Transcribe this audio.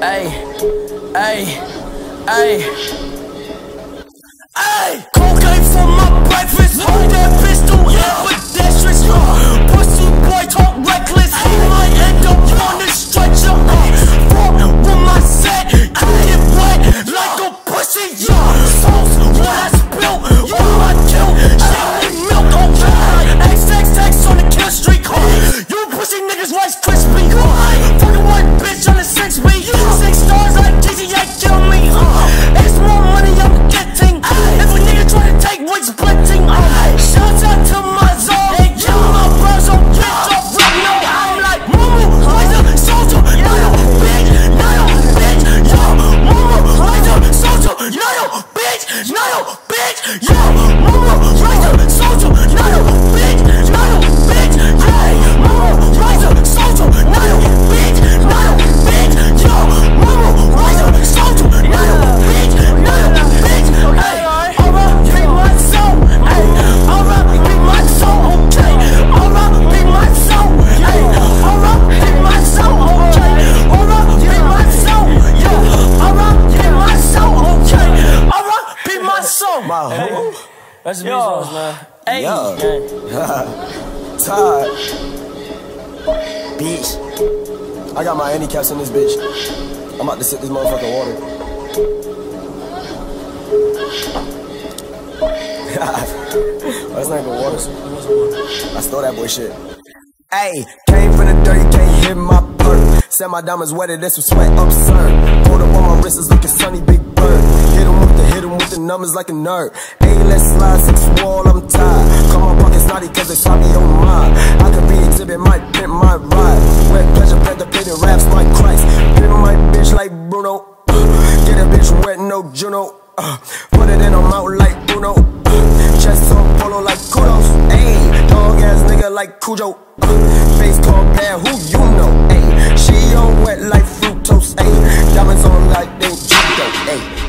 Ay, ay, ay, ay. Cocaine for my breakfast. Hold that pistol, ambidextrous. Pussy boy talk reckless. He might end up on the stretcher. Fuck with my set, get wet like a pussy. Sauce, what I spill, what I kill. Shit with milk, okay. XXX on the kill streak. You pussy niggas Rice Krispie. Fucking one bitch on the 6B. 6 stars like GTA kill me. It's more money I'm getting. If a nigga try to take what's splitting. Shout out to my zone. Hey, kill my bros on bitch off right now. I'm like Mumu, Liza, Soldier, Nayo, bitch, Nayo, bitch, yo. Mumu, Liza, Soldier, Nayo, bitch, Nayo, bitch, yo. Mumu, Liza, Soldier, Nayo, bitch, Nayo, bitch, hey. Mumu, Liza, Soldier, Nayo, bitch, Nayo, bitch, yo. Mumu, Liza, Soldier, Nayo, bitch, Nayo, bitch, hey. Alright, be my soul, hey. Alright, be my soul, okay. Alright, be my soul, hey. Alright, be my soul, okay. Alright, be my soul, yo. Alright, be my soul, okay. Alright, be my soul. Hey, that's the music, man. Hey, Todd, bitch. I got my handicaps in this bitch. I'm about to sip this motherfucking water. That's not even water. I stole that boy shit. Ayy, came from the dirty, can't hit my perk. Said my diamonds wetter, this was sweat absurd. Pulled up on my wrist, it's looking sunny, big bird. Hit him with the numbers like a nerd. Ayy, let's slide 6 wall, I'm tired. Call my pockets naughty cause they saw me on mine. I could be exhibit, might pimp my ride. Wet pleasure, penetrating raps like Christ. Pimp my bitch like Bruno. Get a bitch wet, no Juno. Put it in her mouth like Bruno. Chest on polo like kudos. Ayy, dog ass nigga like Cujo. Face called bad, who you know? Ayy, she on wet like fructose. Ayy, diamonds on like they judo. Ayy.